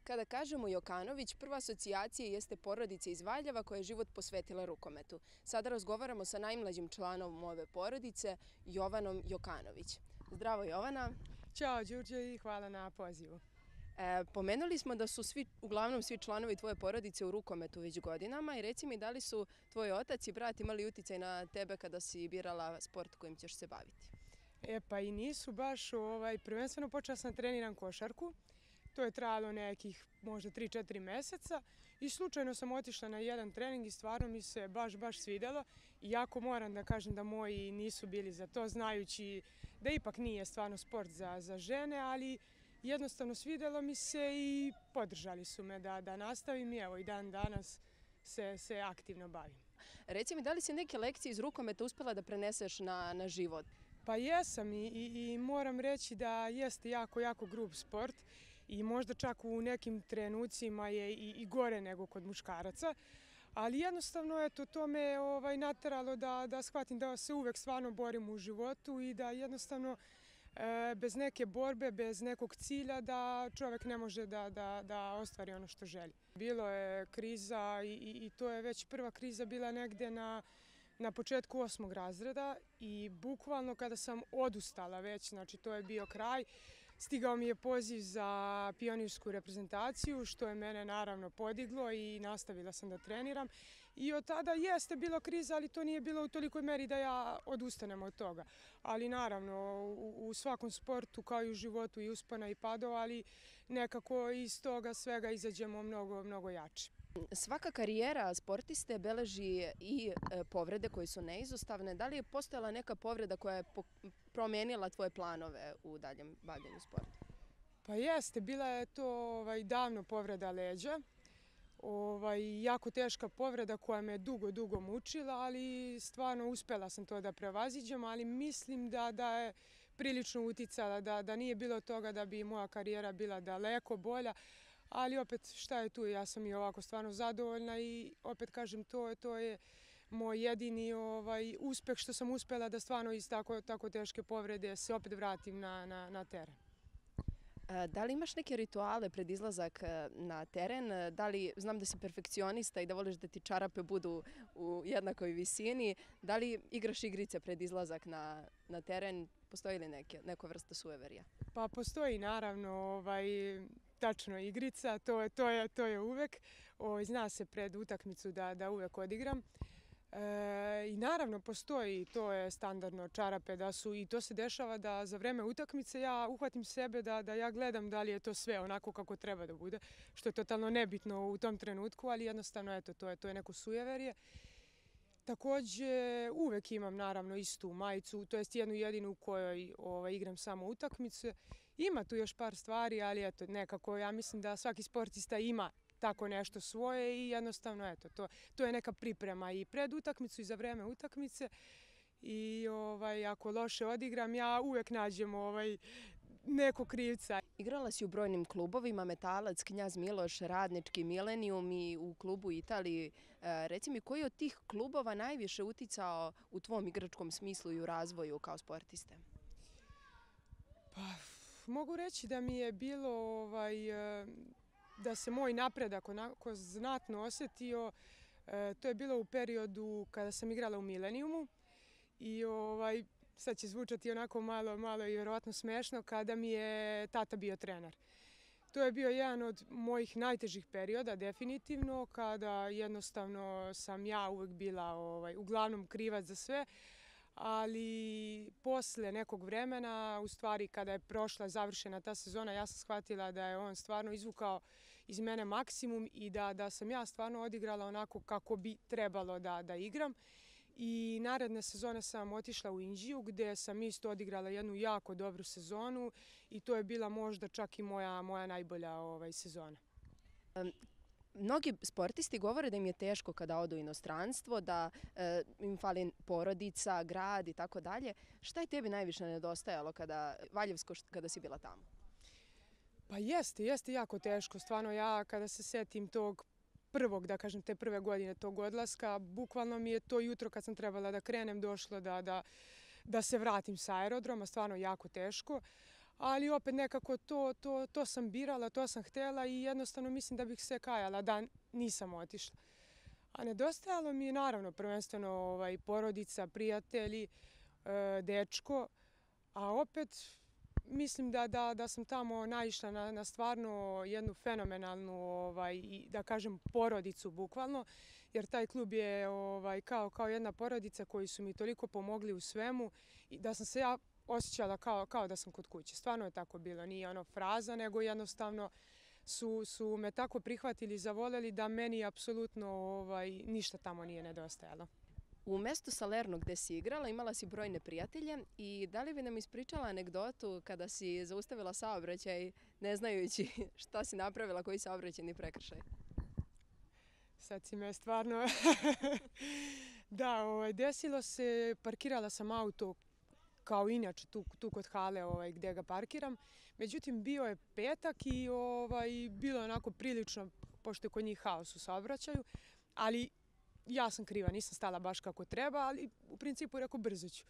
Kada kažemo Jokanović, prva asocijacija jeste porodica iz Valjeva koja je život posvetila rukometu. Sada razgovaramo sa najmlađim članom ove porodice, Jovanom Jokanović. Zdravo Jovana. Ćao Đurđe i hvala na pozivu. Pomenuli smo da su uglavnom svi članovi tvoje porodice u rukometu već godinama i reci mi da li su tvoj otac i brat imali uticaj na tebe kada si birala sport kojim ćeš se baviti? Pa i nisu baš, prvenstveno počela sam treniram košarku. To je trajalo nekih možda 3-4 meseca i slučajno sam otišla na jedan trening i stvarno mi se baš svidjelo. Iako moram da kažem da moji nisu bili za to, znajući da ipak nije stvarno sport za žene, ali jednostavno svidjelo mi se i podržali su me da nastavim i evo i dan danas se aktivno bavim. Reci mi, da li si neke lekcije iz rukometa uspjela da preneseš na život? Pa jesam i moram reći da jeste jako grub sport i možda čak u nekim trenucima je i gore nego kod muškaraca. Ali jednostavno to me nateralo da shvatim da se uvek stvarno borim u životu i da jednostavno bez neke borbe, bez nekog cilja da čovjek ne može da ostvari ono što želi. Bilo je kriza i to je već prva kriza bila negde na početku 8. razreda i bukvalno kada sam odustala već, znači to je bio kraj, stigao mi je poziv za pionirsku reprezentaciju, što je mene naravno podiglo i nastavila sam da treniram. I od tada jeste bilo kriza, ali to nije bilo u tolikoj meri da ja odustanem od toga. Ali naravno u svakom sportu kao i u životu i uspona i padova, ali nekako iz toga svega izađemo mnogo jači. Svaka karijera sportiste beleži i povrede koje su neizostavne. Da li je postojala neka povreda koja je promenila tvoje planove u daljem bavljenju sporta? Pa jeste, bila je to davno povreda leđa. Jako teška povreda koja me dugo mučila, ali stvarno uspjela sam to da prevaziđem, ali mislim da je prilično uticala, da nije bilo toga da bi moja karijera bila daleko bolja. Ali opet šta je tu, ja sam i ovako stvarno zadovoljna i opet kažem to je moj jedini uspeh što sam uspjela da stvarno iz tako teške povrede se opet vratim na teren. Da li imaš neke rituale pred izlazak na teren? Znam da si perfekcionista i da voliš da ti čarape budu u jednakoj visini. Da li igraš igrice pred izlazak na teren? Postoji li neka vrsta sueverija? Pa postoji naravno tačno igrica, to je uvek. Zna se pred utakmicu da uvek odigram. I naravno postoji, to je standardno, čarape da su i to se dešava da za vreme utakmice ja uhvatim sebe da ja gledam da li je to sve onako kako treba da bude, što je totalno nebitno u tom trenutku, ali jednostavno to je neko sujeverje. Također uvek imam naravno istu majicu, to jest jednu jedinu u kojoj igram samo utakmice. Ima tu još par stvari, ali nekako ja mislim da svaki sportista ima tako nešto svoje i jednostavno to je neka priprema i pred utakmicu i za vreme utakmice. I ako loše odigram, ja uvek nađem nekog krivca. Igrala si u brojnim klubovima, Metalac, Knjaz Miloš, Radnički, Milenijum i u klubu Italiji. Reci mi, koji od tih klubova najviše uticao u tvom igračkom smislu i u razvoju kao sportiste? Pa, mogu reći da mi je bilo da se moj napredak onako znatno osjetio. To je bilo u periodu kada sam igrala u Milenijumu i sad će zvučati onako malo i vjerovatno smešno, kada mi je tata bio trener. To je bio jedan od mojih najtežih perioda, definitivno, kada jednostavno sam ja uvek bila uglavnom krivac za sve, ali posle nekog vremena, u stvari kada je prošla, završena ta sezona, ja sam shvatila da je on stvarno izvukao iz mene maksimum i da sam ja stvarno odigrala onako kako bi trebalo da igram. I naredne sezone sam otišla u Inđiju gdje sam isto odigrala jednu jako dobru sezonu i to je bila možda čak i moja najbolja sezona. Mnogi sportisti govore da im je teško kada odu u inostranstvo, da im fali porodica, grad i tako dalje. Šta je tebi najviše nedostajalo Valjevsko kada si bila tamo? Pa jeste jako teško. Stvarno ja kada se setim tog prvog, da kažem, te prve godine tog odlaska, bukvalno mi je to jutro kad sam trebala da krenem došlo da se vratim sa aerodroma, stvarno jako teško. ali opet nekako to sam birala, to sam htjela i jednostavno mislim da bih se kajala da nisam otišla. A nedostajalo mi je naravno prvenstveno porodica, prijatelji, dečko, a opet mislim da sam tamo naišla na stvarno jednu fenomenalnu, da kažem, porodicu bukvalno, jer taj klub je kao jedna porodica koji su mi toliko pomogli u svemu i da sam se ja osjećala kao da sam kod kuće. Stvarno je tako bilo, nije ono fraza, nego jednostavno su me tako prihvatili i zavoljeli da meni apsolutno ništa tamo nije nedostajalo. U mestu Salerno gde si igrala imala si brojne prijatelje i da li bi nam ispričala anegdotu kada si zaustavila saobraćaj ne znajući šta si napravila, koji saobraćajni prekršaj? Sad si me stvarno... Da, desilo se, parkirala sam auto kao inače tu kod hale gdje ga parkiram. Međutim, bio je petak i bilo je onako prilično, pošto je kod njih haos u saobraćaju, ali ja sam kriva, nisam stala baš kako treba, ali u principu rekao brzo ću.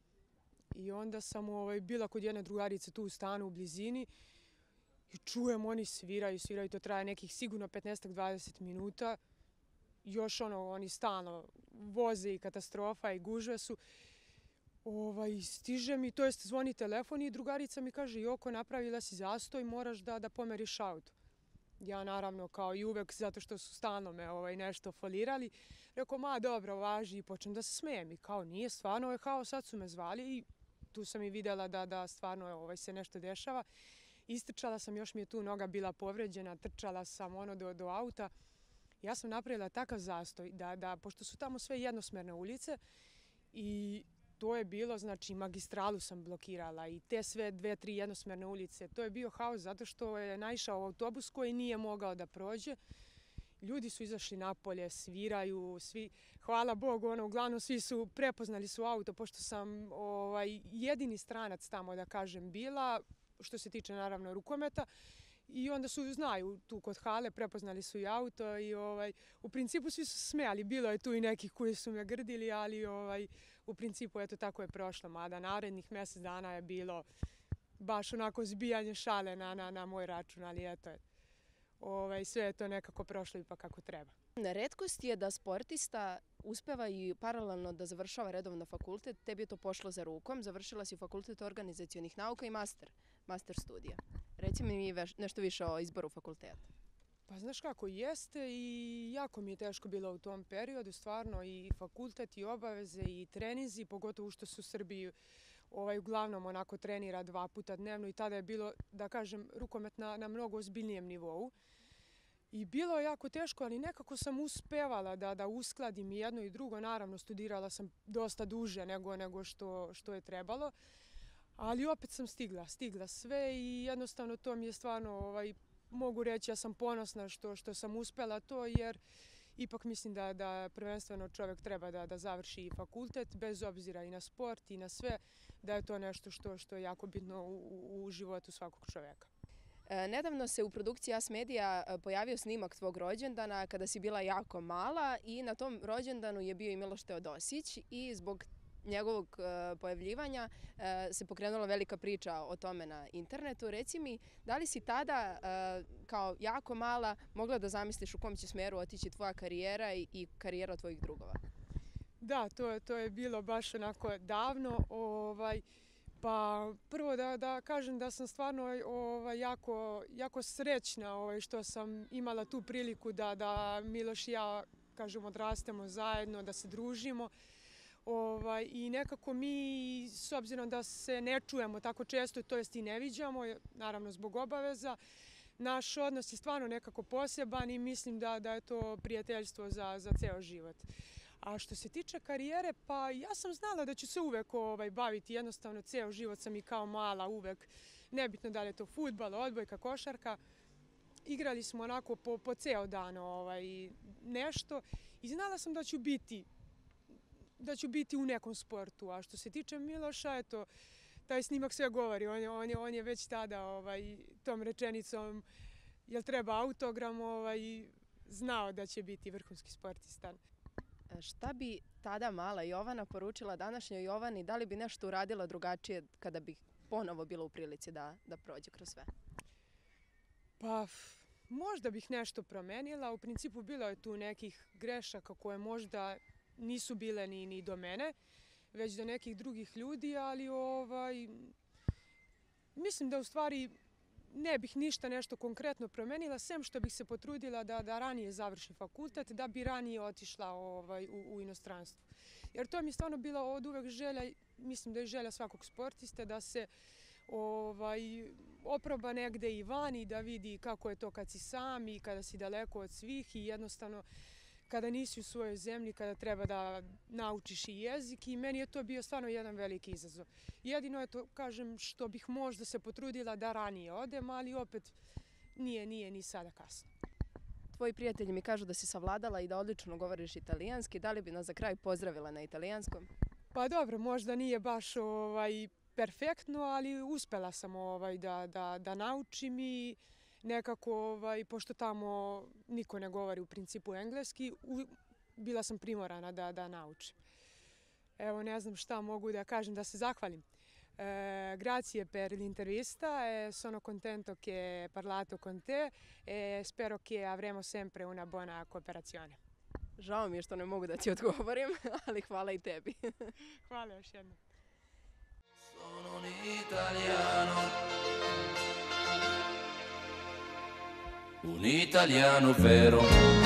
I onda sam bila kod jedne drugarice tu u stanu u blizini i čujem oni sviraju, to traje nekih sigurno 15-20 minuta. Još oni stalno voze i katastrofa i gužve su. Stiže mi, to jest zvoni telefon i drugarica mi kaže Joko, napravila si zastoj, moraš da pomeriš auto. Ja naravno kao i uvek, zato što su stalno me nešto folirali, rekao ma dobro, važi i počnem da se smijem. I kao nije, stvarno je haos, sad su me zvali i tu sam i vidjela da stvarno se nešto dešava. Istrčala sam, još mi je tu noga bila povređena, trčala sam do auta. Ja sam napravila takav zastoj da pošto su tamo sve jednosmerne ulice i to je bilo, znači magistralu sam blokirala i te sve 2-3 jednosmerne ulice. To je bio haos zato što je naišao autobus koji nije mogao da prođe. Ljudi su izašli napolje, sviraju, svi, hvala Bogu, uglavnom svi su prepoznali su auto, pošto sam jedini stranac tamo, da kažem, bila, što se tiče naravno rukometa. I onda znaju tu kod hale, prepoznali su i auto i u principu svi su smijali. Bilo je tu i nekih koji su me grdili, ali u principu eto tako je prošlo. Mada narednih mjesec dana je bilo baš onako zbijanje šale na moj račun, ali eto, sve je to nekako prošlo ipak kako treba. Retkost je da sportista uspeva i paralelno da završava redovno fakultet. Tebi je to pošlo za rukom. Završila si fakultet organizacionih nauka i master studija. Reci mi nešto više o izboru fakulteta. Pa znaš kako, jeste i jako mi je teško bilo u tom periodu, stvarno i fakultet i obaveze i trenizi, pogotovo što se u Srbiji uglavnom onako trenira 2 puta dnevno i tada je bilo, da kažem, rukomet na mnogo ozbiljnijem nivou. I bilo je jako teško, ali nekako sam uspevala da uskladim jedno i drugo. Naravno, studirala sam dosta duže nego što je trebalo, ali opet sam stigla sve i jednostavno to mi je stvarno, mogu reći, ja sam ponosna što sam uspela to, jer ipak mislim da prvenstveno čovjek treba da završi fakultet, bez obzira i na sport i na sve, da je to nešto što je jako bitno u životu svakog čovjeka. Nedavno se u produkciji AS Media pojavio snimak tvog rođendana kada si bila jako mala i na tom rođendanu je bio i Miloš Teodosić i zbog njegovog pojavljivanja se pokrenula velika priča o tome na internetu. Reci mi, da li si tada kao jako mala mogla da zamisliš u kom će smjeru otići tvoja karijera i karijera tvojih drugova? Da, to je bilo baš onako davno. Pa prvo da kažem da sam stvarno jako srećna što sam imala tu priliku da Miloš i ja, kažem, odrastemo zajedno, da se družimo. I nekako mi, s obzirom da se ne čujemo tako često, to jest i ne viđamo, naravno zbog obaveza, naš odnos je stvarno nekako poseban i mislim da je to prijateljstvo za ceo život. A što se tiče karijere, pa ja sam znala da ću se uvek baviti, jednostavno ceo život sam i kao mala uvek, nebitno da li je to fudbal, odbojka, košarka, igrali smo onako po ceo dan nešto i znala sam da ću biti u nekom sportu. A što se tiče Miloša, eto, taj snimak sve govori, on je već tada tom rečenicom jel treba autogram, znao da će biti vrhunski sportista. Šta bi tada mala Jovana poručila današnjoj Jovani? Da li bi nešto uradila drugačije kada bi ponovo bila u prilici da prođe kroz sve? Pa, možda bih nešto promenila. U principu bilo je tu nekih grešaka koje možda nisu bile ni do mene, već do nekih drugih ljudi, ali mislim da u stvari ne bih ništa nešto konkretno promenila, sem što bih se potrudila da ranije završim fakultet, da bi ranije otišla u inostranstvo. Jer to mi je stvarno bila od uvek želja, mislim da je želja svakog sportiste, da se oproba negde i van i da vidi kako je to kad si sam i kada si daleko od svih i jednostavno kada nisi u svojoj zemlji, kada treba da naučiš i jezik i meni je to bio stvarno jedan veliki izazov. Jedino je to, kažem, što bih možda se potrudila da ranije odem, ali opet nije ni sada kasno. Tvoji prijatelji mi kažu da si savladala i da odlično govoriš italijanski. Da li bi nas za kraj pozdravila na italijanskom? Pa dobro, možda nije baš perfektno, ali uspela sam da naučim i nekako, pošto tamo niko ne govori u principu engleski, bila sam primorana da naučim. Evo, ne znam šta mogu da kažem, da se zahvalim. Grazie per l'intervista, sono contento che hai parlato con te e spero che avremo sempre una buona cooperazione. Žao mi je što ne mogu da ti odgovorim, ali hvala i tebi. Hvala još jednom. Sono un italiano, un italiano vero.